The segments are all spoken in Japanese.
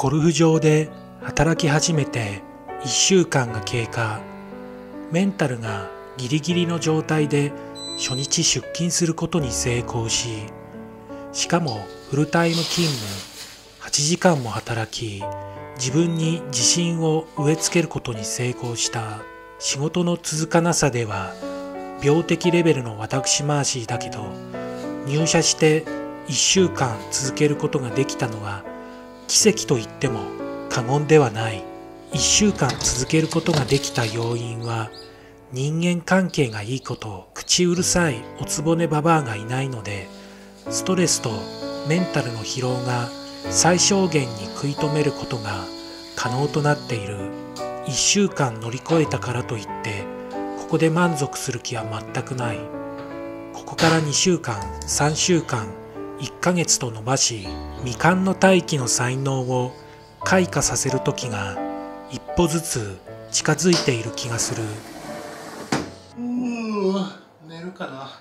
ゴルフ場で働き始めて1週間が経過。メンタルがギリギリの状態で初日出勤することに成功し、しかもフルタイム勤務、8時間も働き、自分に自信を植え付けることに成功した。仕事の続かなさでは病的レベルの私マーシーだけど、入社して1週間続けることができたのは奇跡と言っても過言ではない。1週間続けることができた要因は、人間関係がいいこと、口うるさいおつぼねババアがいないので、ストレスとメンタルの疲労が最小限に食い止めることが可能となっている。1週間乗り越えたからといってここで満足する気は全くない。ここから2週間、3週間、1ヶ月と伸ばし、未完の大器の才能を開花させる時が一歩ずつ近づいている気がする。 寝るかな。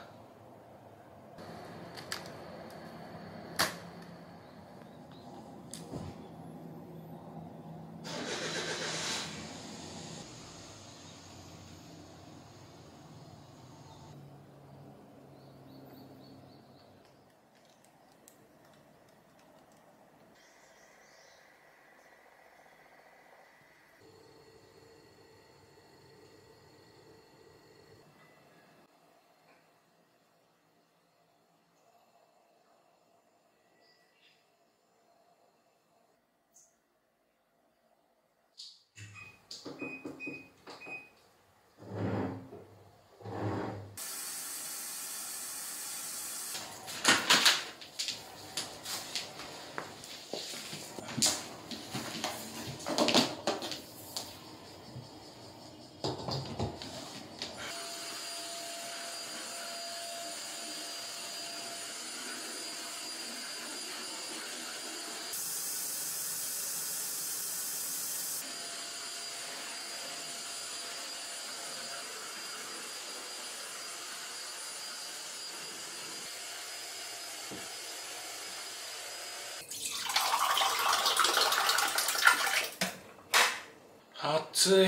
暑い。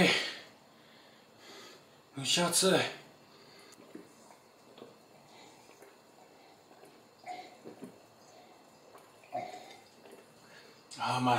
蒸し暑い。甘い。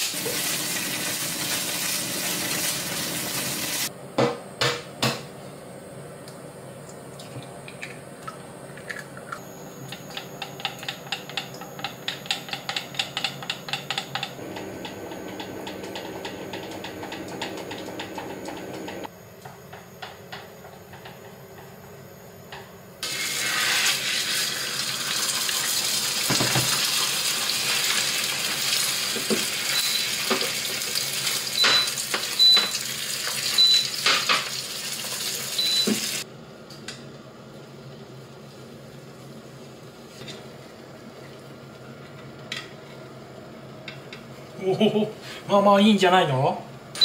おお、まあまあいいんじゃないの。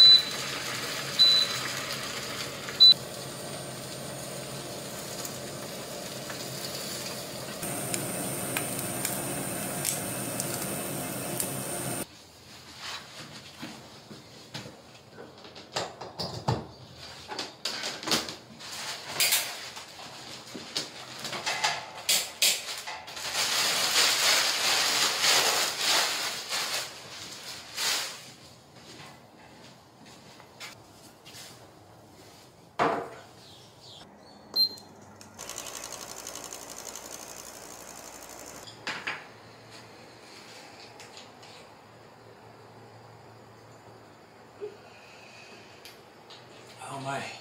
うまい。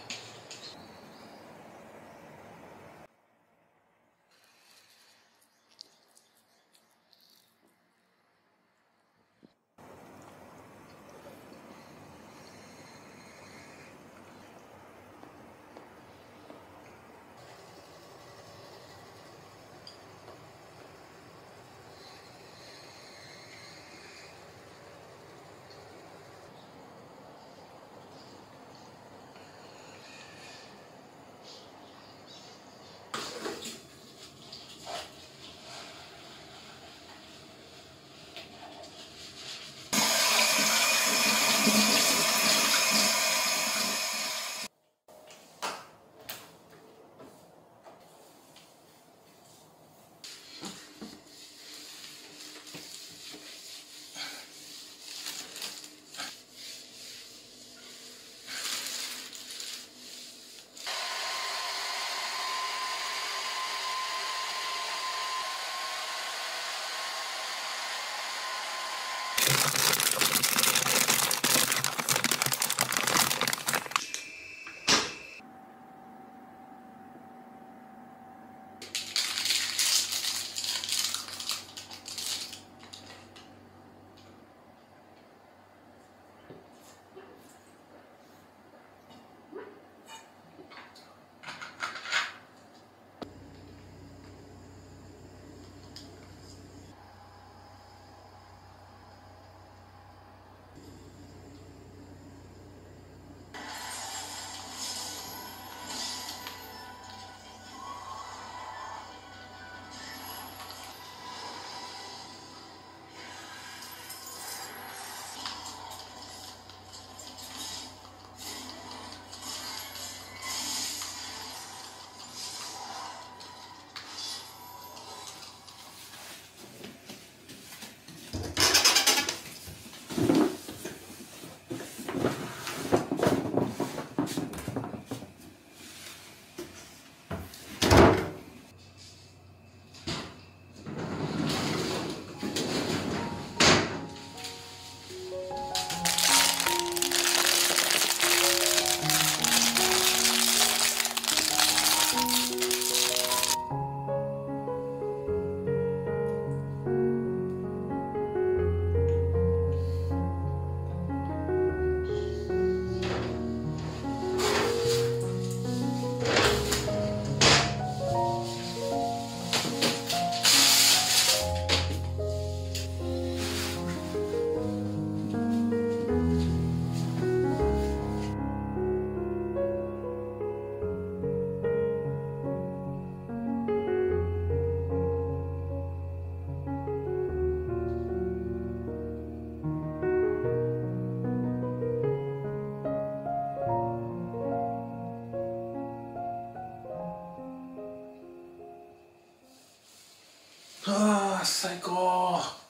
ああ、最高。